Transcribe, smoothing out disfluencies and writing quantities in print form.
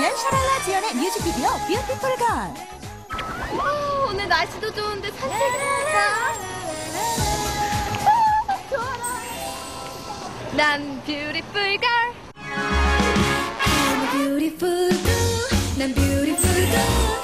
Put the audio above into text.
공연 샤랄라 지연의 뮤직비디오 뷰티풀 걸. 오늘 날씨도 좋은데 산책할까? 좋아라. 난 뷰티풀 걸. I'm a beautiful girl. 난 beautiful girl.